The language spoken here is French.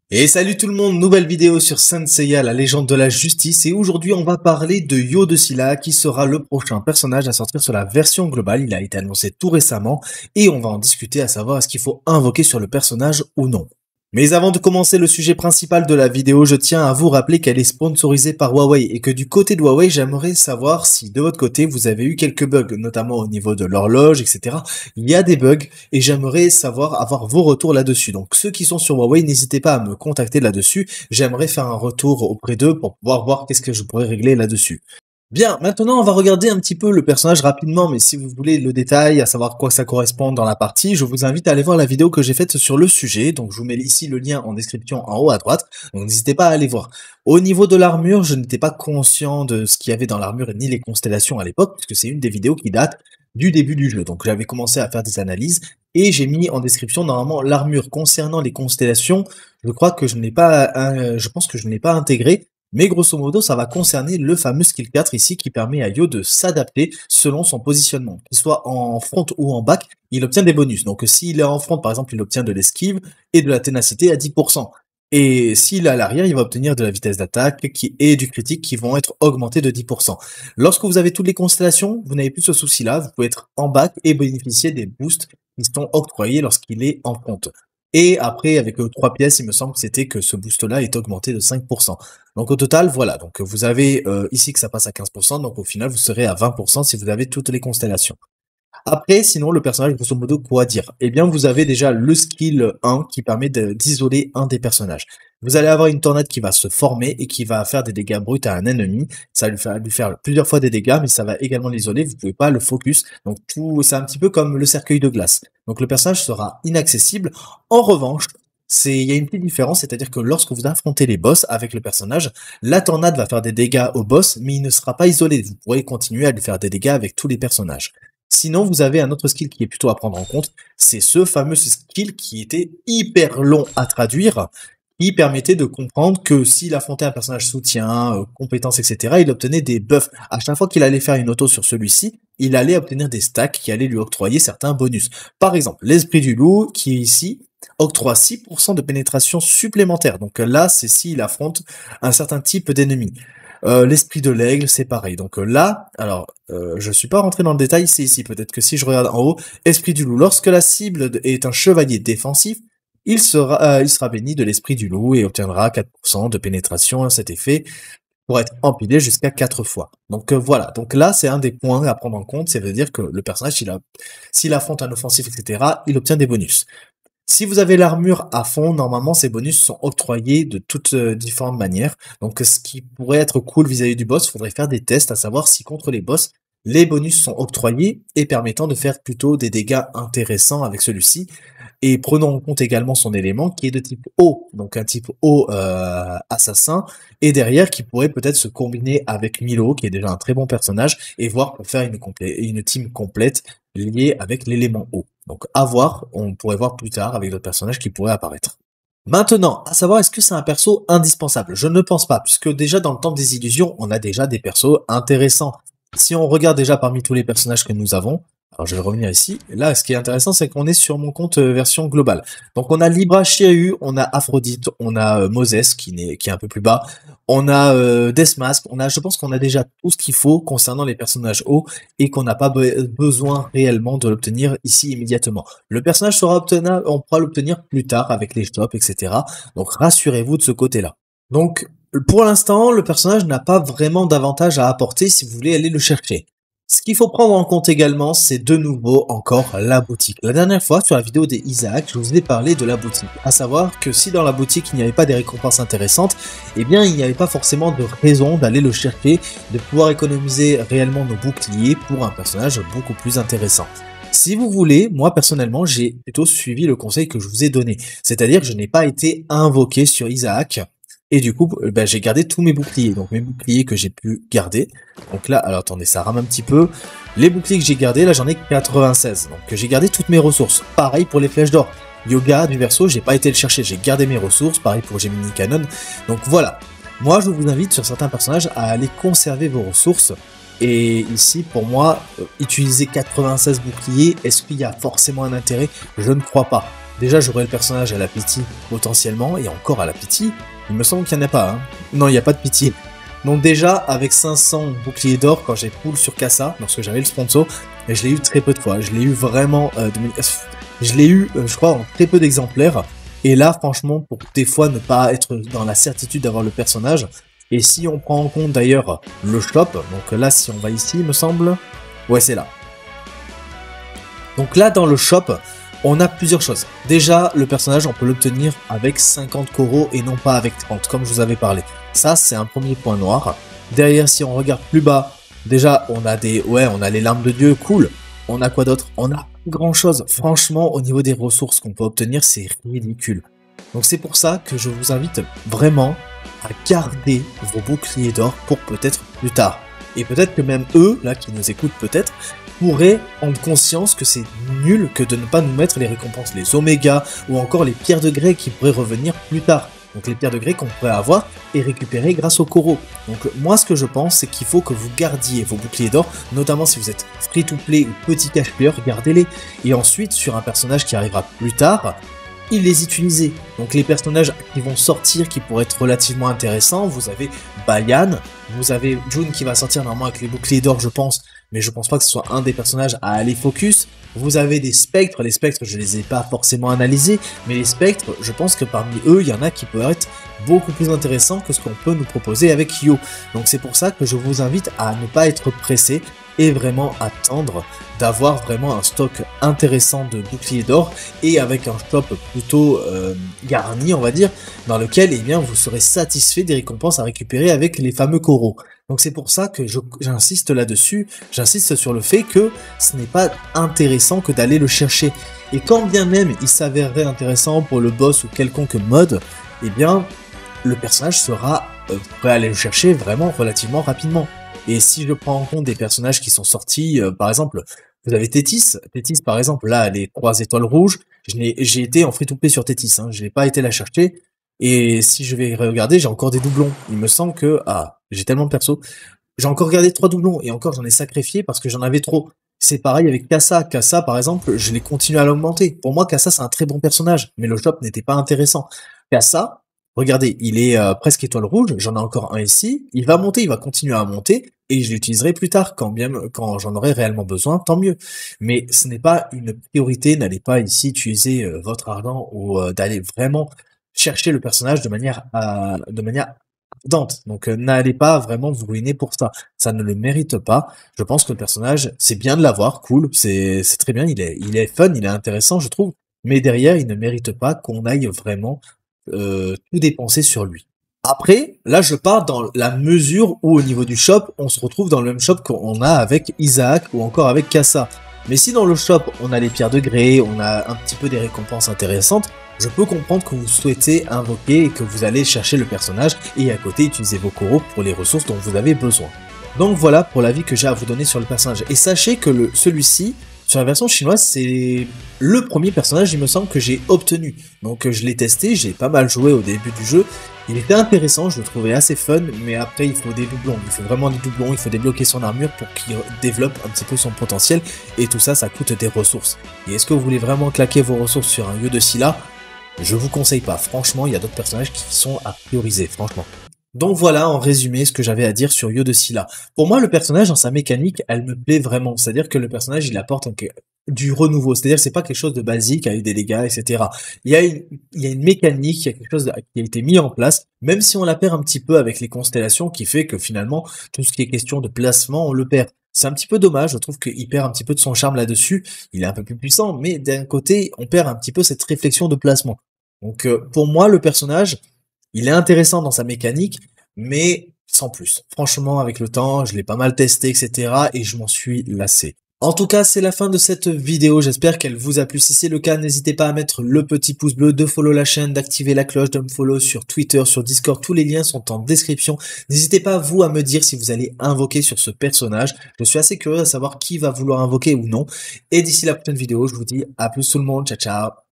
Et salut tout le monde, nouvelle vidéo sur Saint Seiya, la légende de la justice, et aujourd'hui on va parler de Yo de Scylla, qui sera le prochain personnage à sortir sur la version globale. Il a été annoncé tout récemment, et on va en discuter à savoir est-ce qu'il faut invoquer sur le personnage ou non. Mais avant de commencer le sujet principal de la vidéo, je tiens à vous rappeler qu'elle est sponsorisée par Huawei et que du côté de Huawei, j'aimerais savoir si de votre côté vous avez eu quelques bugs, notamment au niveau de l'horloge, etc. Il y a des bugs et j'aimerais savoir avoir vos retours là-dessus. Donc ceux qui sont sur Huawei, n'hésitez pas à me contacter là-dessus. J'aimerais faire un retour auprès d'eux pour pouvoir voir qu'est-ce que je pourrais régler là-dessus. Bien, maintenant on va regarder un petit peu le personnage rapidement, mais si vous voulez le détail, à savoir quoi ça correspond dans la partie, je vous invite à aller voir la vidéo que j'ai faite sur le sujet, donc je vous mets ici le lien en description en haut à droite, donc n'hésitez pas à aller voir. Au niveau de l'armure, je n'étais pas conscient de ce qu'il y avait dans l'armure ni les constellations à l'époque, puisque c'est une des vidéos qui date du début du jeu, donc j'avais commencé à faire des analyses, et j'ai mis en description normalement l'armure concernant les constellations, je crois que je n'ai pas, je pense que je n'ai pas intégré. Mais grosso modo, ça va concerner le fameux skill 4 ici qui permet à Yo de s'adapter selon son positionnement. Qu'il soit en front ou en back, il obtient des bonus. Donc s'il est en front, par exemple, il obtient de l'esquive et de la ténacité à 10%. Et s'il est à l'arrière, il va obtenir de la vitesse d'attaque et du critique qui vont être augmentés de 10%. Lorsque vous avez toutes les constellations, vous n'avez plus ce souci-là. Vous pouvez être en back et bénéficier des boosts qui sont octroyés lorsqu'il est en front. Et après, avec 3 pièces, il me semble que c'était que ce boost-là est augmenté de 5%. Donc au total, voilà. Donc vous avez ici que ça passe à 15%, donc au final, vous serez à 20% si vous avez toutes les constellations. Après, sinon, le personnage, grosso modo, quoi dire? Eh bien, vous avez déjà le skill 1 qui permet d'isoler un des personnages. Vous allez avoir une tornade qui va se former et qui va faire des dégâts bruts à un ennemi. Ça va lui faire plusieurs fois des dégâts, mais ça va également l'isoler. Vous pouvez pas le focus. Donc c'est un petit peu comme le cercueil de glace. Donc le personnage sera inaccessible. En revanche, il y a une petite différence, c'est-à-dire que lorsque vous affrontez les boss avec le personnage, la tornade va faire des dégâts au boss, mais il ne sera pas isolé. Vous pourrez continuer à lui faire des dégâts avec tous les personnages. Sinon, vous avez un autre skill qui est plutôt à prendre en compte, c'est ce fameux skill qui était hyper long à traduire, qui permettait de comprendre que s'il affrontait un personnage soutien, compétences, etc., il obtenait des buffs. À chaque fois qu'il allait faire une auto sur celui-ci, il allait obtenir des stacks qui allaient lui octroyer certains bonus. Par exemple, l'esprit du loup, qui est ici, octroie 6% de pénétration supplémentaire. Donc là, c'est s'il affronte un certain type d'ennemi. L'esprit de l'aigle, c'est pareil. Donc là, alors, je suis pas rentré dans le détail, c'est ici. Peut-être que si je regarde en haut, esprit du loup. Lorsque la cible est un chevalier défensif, il sera béni de l'esprit du loup et obtiendra 4% de pénétration à cet effet pour être empilé jusqu'à 4 fois. Donc voilà. Donc là, c'est un des points à prendre en compte. Ça veut dire que le personnage, s'il affronte un offensif, etc., il obtient des bonus. Si vous avez l'armure à fond, normalement, ces bonus sont octroyés de toutes différentes manières. Donc, ce qui pourrait être cool vis-à-vis du boss, il faudrait faire des tests, à savoir si contre les boss, les bonus sont octroyés et permettant de faire plutôt des dégâts intéressants avec celui-ci. Et prenons en compte également son élément qui est de type eau, donc un type eau assassin, et derrière qui pourrait peut-être se combiner avec Milo, qui est déjà un très bon personnage, et voir pour faire une team complète liée avec l'élément eau. Donc à voir, on pourrait voir plus tard avec d'autres personnages qui pourraient apparaître. Maintenant, à savoir, est-ce que c'est un perso indispensable? Je ne pense pas, puisque déjà dans le Temple des Illusions, on a déjà des persos intéressants. Si on regarde déjà parmi tous les personnages que nous avons, alors je vais revenir ici, là ce qui est intéressant c'est qu'on est sur mon compte version globale. Donc on a Libra Shiryu, on a Aphrodite, on a Moses qui est un peu plus bas, on a Deathmask, je pense qu'on a déjà tout ce qu'il faut concernant les personnages hauts et qu'on n'a pas besoin réellement de l'obtenir ici immédiatement. Le personnage sera obtenable, on pourra l'obtenir plus tard avec les shops, etc. Donc rassurez-vous de ce côté-là. Donc pour l'instant, le personnage n'a pas vraiment d'avantage à apporter si vous voulez aller le chercher. Ce qu'il faut prendre en compte également, c'est de nouveau encore la boutique. La dernière fois, sur la vidéo des Isaac, je vous ai parlé de la boutique. À savoir que si dans la boutique, il n'y avait pas des récompenses intéressantes, eh bien, il n'y avait pas forcément de raison d'aller le chercher, de pouvoir économiser réellement nos boucliers pour un personnage beaucoup plus intéressant. Si vous voulez, moi personnellement, j'ai plutôt suivi le conseil que je vous ai donné. C'est-à-dire que je n'ai pas été invoqué sur Isaac. Et du coup, j'ai gardé tous mes boucliers. Donc mes boucliers que j'ai pu garder. Donc là, alors attendez, ça rame un petit peu. Les boucliers que j'ai gardés, là j'en ai 96. Donc j'ai gardé toutes mes ressources. Pareil pour les flèches d'or. Yoga du verso, j'ai pas été le chercher. J'ai gardé mes ressources. Pareil pour Gemini Canon. Donc voilà. Moi, je vous invite sur certains personnages à aller conserver vos ressources. Et ici, pour moi, utiliser 96 boucliers, est-ce qu'il y a forcément un intérêt? Je ne crois pas. Déjà, j'aurai le personnage à la pitié potentiellement, et encore à la pitié, il me semble qu'il n'y en a pas. Hein. Non, il n'y a pas de pitié. Donc déjà, avec 500 boucliers d'or, quand j'ai pull sur Kassa, lorsque j'avais le sponsor, et je l'ai eu très peu de fois. Je l'ai eu vraiment... je l'ai eu, je crois, en très peu d'exemplaires. Et là, franchement, pour des fois ne pas être dans la certitude d'avoir le personnage. Et si on prend en compte d'ailleurs le shop, donc là, si on va ici, il me semble... Ouais, c'est là. Donc là, dans le shop, on a plusieurs choses. Déjà, le personnage, on peut l'obtenir avec 50 coraux et non pas avec 30, comme je vous avais parlé. Ça, c'est un premier point noir. Derrière, si on regarde plus bas, déjà, on a des... Ouais, on a les larmes de Dieu, cool. On a quoi d'autre? On a grand chose. Franchement, au niveau des ressources qu'on peut obtenir, c'est ridicule. Donc c'est pour ça que je vous invite vraiment à garder vos boucliers d'or pour peut-être plus tard. Et peut-être que même eux, là, qui nous écoutent peut-être, pourraient prendre conscience que c'est nul que de ne pas nous mettre les récompenses, les omégas, ou encore les pierres de grès qui pourraient revenir plus tard. Donc les pierres de grès qu'on pourrait avoir et récupérer grâce aux coraux. Donc moi ce que je pense c'est qu'il faut que vous gardiez vos boucliers d'or, notamment si vous êtes free to play ou petit cash player, gardez-les. Et ensuite sur un personnage qui arrivera plus tard, il les utilisez. Donc les personnages qui vont sortir, qui pourraient être relativement intéressants, vous avez Bayan, vous avez June qui va sortir normalement avec les boucliers d'or je pense, mais je pense pas que ce soit un des personnages à aller focus. Vous avez des spectres, les spectres je les ai pas forcément analysés, mais les spectres, je pense que parmi eux, il y en a qui peuvent être beaucoup plus intéressants que ce qu'on peut nous proposer avec Yo. Donc c'est pour ça que je vous invite à ne pas être pressé et vraiment attendre d'avoir vraiment un stock intéressant de boucliers d'or et avec un shop plutôt garni on va dire, dans lequel eh bien, vous serez satisfait des récompenses à récupérer avec les fameux coraux. Donc c'est pour ça que j'insiste là-dessus, j'insiste sur le fait que ce n'est pas intéressant que d'aller le chercher. Et quand bien même il s'avérerait intéressant pour le boss ou quelconque mode, eh bien le personnage sera prêt à aller le chercher vraiment relativement rapidement. Et si je prends en compte des personnages qui sont sortis, par exemple, vous avez Tétis. Tétis, par exemple, là, les 3 étoiles rouges, j'ai été en free-to-play sur Tétis, hein, je n'ai pas été la chercher. Et si je vais regarder, j'ai encore des doublons. Il me semble que... Ah, j'ai tellement de persos. J'ai encore gardé 3 doublons, et encore j'en ai sacrifié parce que j'en avais trop. C'est pareil avec Kassa. Kassa, par exemple, je l'ai continué à l'augmenter. Pour moi, Kassa, c'est un très bon personnage, mais le shop n'était pas intéressant. Kassa, regardez, il est presque étoile rouge, j'en ai encore un ici, il va monter, il va continuer à monter, et je l'utiliserai plus tard, quand j'en aurai réellement besoin, tant mieux. Mais ce n'est pas une priorité, n'allez pas ici utiliser votre argent ou d'aller vraiment chercher le personnage de manière ardente. Donc n'allez pas vraiment vous ruiner pour ça ne le mérite pas. Je pense que le personnage, c'est bien de l'avoir, cool, c'est très bien, il est fun, il est intéressant, je trouve, mais derrière, il ne mérite pas qu'on aille vraiment tout dépenser sur lui. Après, là je pars dans la mesure où au niveau du shop, on se retrouve dans le même shop qu'on a avec Isaac ou encore avec Kassa. Mais si dans le shop, on a les pierres de grès, on a un petit peu des récompenses intéressantes, je peux comprendre que vous souhaitez invoquer et que vous allez chercher le personnage et à côté utiliser vos coraux pour les ressources dont vous avez besoin. Donc voilà pour l'avis que j'ai à vous donner sur le personnage. Et sachez que celui-ci, sur la version chinoise, c'est le premier personnage, il me semble, que j'ai obtenu. Donc je l'ai testé, j'ai pas mal joué au début du jeu. Il était intéressant, je le trouvais assez fun, mais après il faut des doublons. Il faut vraiment des doublons, il faut débloquer son armure pour qu'il développe un petit peu son potentiel. Et tout ça, ça coûte des ressources. Et est-ce que vous voulez vraiment claquer vos ressources sur un lieu de Scylla? Je vous conseille pas. Franchement, il y a d'autres personnages qui sont à prioriser, franchement. Donc voilà, en résumé, ce que j'avais à dire sur Yo de Scylla. Pour moi, le personnage, dans sa mécanique, elle me plaît vraiment. C'est-à-dire que le personnage, il apporte du renouveau. C'est-à-dire que c'est pas quelque chose de basique avec des dégâts, etc. Il y a une mécanique, il y a quelque chose qui a été mis en place, même si on la perd un petit peu avec les constellations, qui fait que finalement, tout ce qui est question de placement, on le perd. C'est un petit peu dommage, je trouve qu'il perd un petit peu de son charme là-dessus. Il est un peu plus puissant, mais d'un côté, on perd un petit peu cette réflexion de placement. Donc pour moi, le personnage, il est intéressant dans sa mécanique, mais sans plus. Franchement, avec le temps, je l'ai pas mal testé, etc. et je m'en suis lassé. En tout cas, c'est la fin de cette vidéo. J'espère qu'elle vous a plu. Si c'est le cas, n'hésitez pas à mettre le petit pouce bleu, de follow la chaîne, d'activer la cloche, de me follow sur Twitter, sur Discord. Tous les liens sont en description. N'hésitez pas, vous, à me dire si vous allez invoquer sur ce personnage. Je suis assez curieux de savoir qui va vouloir invoquer ou non. Et d'ici la prochaine vidéo, je vous dis à plus tout le monde. Ciao, ciao.